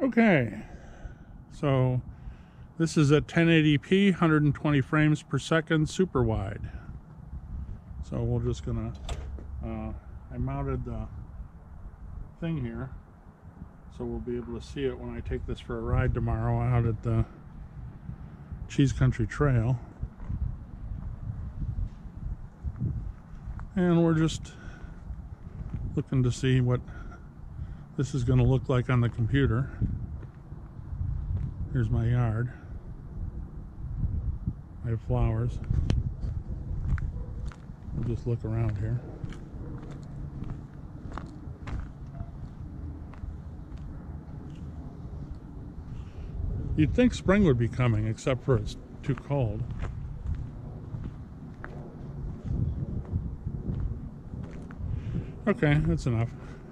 Okay, so this is at 1080p, 120 frames per second, super wide. So we're just gonna, I mounted the thing here, so we'll be able to see it when I take this for a ride tomorrow out at the Cheese Country Trail. And we're just looking to see what this is going to look like on the computer. Here's my yard. I have flowers. We'll just look around here. You'd think spring would be coming, except for it's too cold. Okay, that's enough.